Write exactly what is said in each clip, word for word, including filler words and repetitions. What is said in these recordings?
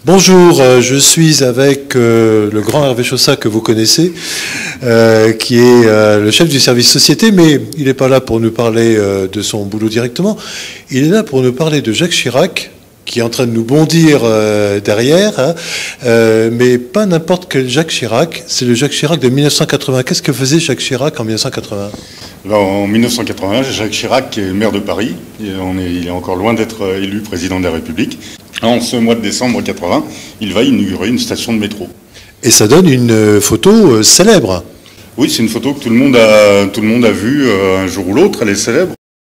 Bonjour, euh, je suis avec euh, le grand Hervé Chaussat que vous connaissez, euh, qui est euh, le chef du service société, mais il n'est pas là pour nous parler euh, de son boulot directement. Il est là pour nous parler de Jacques Chirac, qui est en train de nous bondir euh, derrière, hein, euh, mais pas n'importe quel Jacques Chirac, c'est le Jacques Chirac de mille neuf cent quatre-vingts. Qu'est-ce que faisait Jacques Chirac en mille neuf cent quatre-vingts? Alors, en mille neuf cent quatre-vingts, Jacques Chirac est maire de Paris, et on est, il est encore loin d'être élu président de la République. En ce mois de décembre quatre-vingts, il va inaugurer une station de métro. Et ça donne une photo célèbre. Oui, c'est une photo que tout le monde a, tout le monde a vue un jour ou l'autre, elle est célèbre.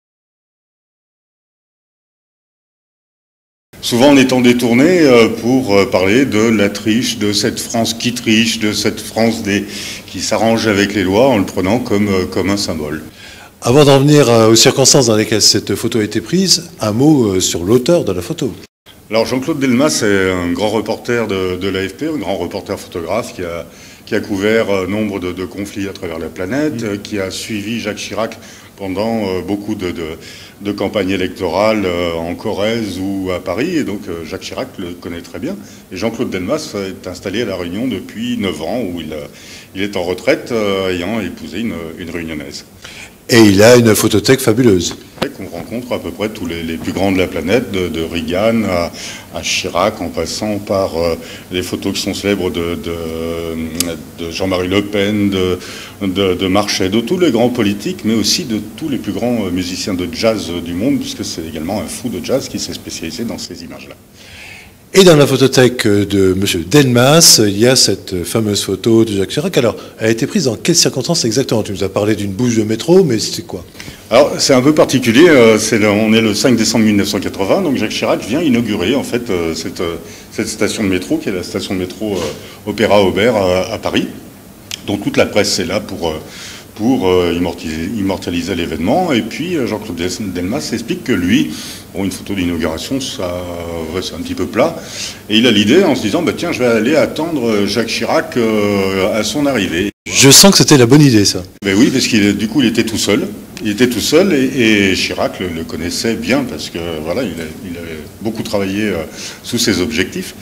Souvent on est en détourné pour parler de la triche, de cette France qui triche, de cette France des, qui s'arrange avec les lois en le prenant comme, comme un symbole. Avant d'en venir aux circonstances dans lesquelles cette photo a été prise, un mot sur l'auteur de la photo. Alors Jean-Claude Delmas est un grand reporter de, de l'A F P, un grand reporter photographe qui a, qui a couvert nombre de, de conflits à travers la planète, mmh. qui a suivi Jacques Chirac pendant euh, beaucoup de, de, de campagnes électorales euh, en Corrèze ou à Paris, et donc euh, Jacques Chirac le connaît très bien. Et Jean-Claude Delmas est installé à La Réunion depuis neuf ans, où il, euh, il est en retraite, euh, ayant épousé une, une réunionnaise. Et il a une photothèque fabuleuse. Qu'on rencontre à peu près tous les, les plus grands de la planète, de, de Reagan à, à Chirac, en passant par euh, les photos qui sont célèbres de, de, de Jean-Marie Le Pen, de, de, de Marchais, de tous les grands politiques, mais aussi de tous les plus grands musiciens de jazz du monde, puisque c'est également un fou de jazz qui s'est spécialisé dans ces images-là. Et dans la photothèque de M. Delmas, il y a cette fameuse photo de Jacques Chirac. Alors, elle a été prise dans quelles circonstances exactement? Tu nous as parlé d'une bouche de métro, mais c'est quoi? Alors, c'est un peu particulier. C'est le, on est le cinq décembre mille neuf cent quatre-vingts, donc Jacques Chirac vient inaugurer en fait cette, cette station de métro, qui est la station de métro Opéra Aubert à, à Paris. Donc toute la presse est là pour, pour immortaliser, immortaliser l'événement. Et puis Jean-Claude Delmas explique que lui, bon, une photo d'inauguration, ça, ouais, c'est un petit peu plat. Et il a l'idée en se disant, bah, tiens, je vais aller attendre Jacques Chirac euh, à son arrivée. Je sens que c'était la bonne idée, ça. Ben oui, parce qu'il du coup, il était tout seul. Il était tout seul et, et Chirac le, le connaissait bien parce que voilà, il, a, il avait beaucoup travaillé euh, sous ses objectifs.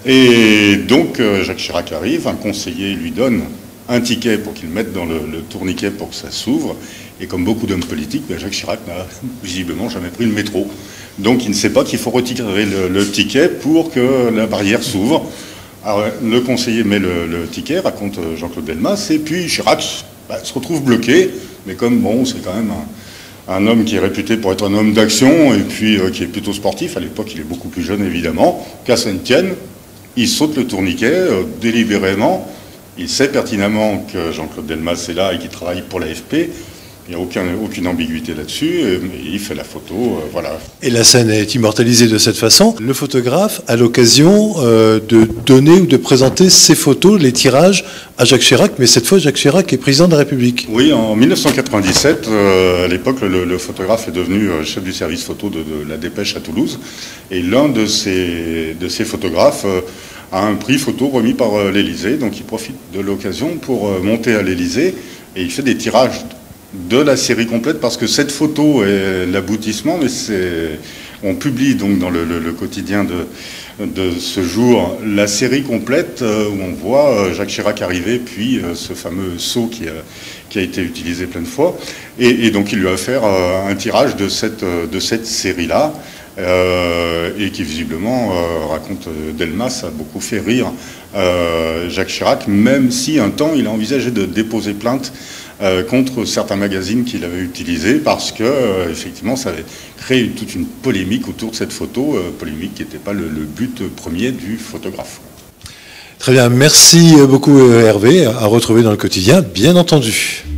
Et donc, euh, Jacques Chirac arrive, un conseiller lui donne un ticket pour qu'il mette dans le, le tourniquet pour que ça s'ouvre. Et comme beaucoup d'hommes politiques, ben Jacques Chirac n'a visiblement jamais pris le métro. Donc il ne sait pas qu'il faut retirer le, le ticket pour que la barrière s'ouvre. Alors le conseiller met le, le ticket, raconte Jean-Claude Delmas, et puis Chirac ben, se retrouve bloqué. Mais comme bon, c'est quand même un, un homme qui est réputé pour être un homme d'action et puis euh, qui est plutôt sportif. À l'époque, il est beaucoup plus jeune évidemment. Qu'à ça ne tienne, il saute le tourniquet euh, délibérément. Il sait pertinemment que Jean-Claude Delmas est là et qu'il travaille pour l'A F P. Il n'y a aucun, aucune ambiguïté là-dessus, et il fait la photo, euh, voilà. Et la scène est immortalisée de cette façon. Le photographe a l'occasion euh, de donner ou de présenter ses photos, les tirages, à Jacques Chirac, mais cette fois Jacques Chirac est président de la République. Oui, en mille neuf cent quatre-vingt-dix-sept, euh, à l'époque, le, le photographe est devenu chef du service photo de, de la Dépêche à Toulouse, et l'un de ces, de ces photographes euh, a un prix photo remis par euh, l'Élysée, donc il profite de l'occasion pour euh, monter à l'Élysée, et il fait des tirages de la série complète, parce que cette photo est l'aboutissement, mais c'est, on publie donc dans le, le, le quotidien de, de ce jour la série complète euh, où on voit euh, Jacques Chirac arriver, puis euh, ce fameux seau qui a, qui a été utilisé plein de fois, et, et donc il lui a offert euh, un tirage de cette, de cette série-là, euh, et qui visiblement, euh, raconte Delmas, a beaucoup fait rire euh, Jacques Chirac, même si un temps il a envisagé de déposer plainte Euh, contre certains magazines qu'il avait utilisés, parce que euh, effectivement ça avait créé toute une polémique autour de cette photo, euh, polémique qui n'était pas le, le but premier du photographe. Très bien, merci beaucoup Hervé, à retrouver dans le quotidien, bien entendu.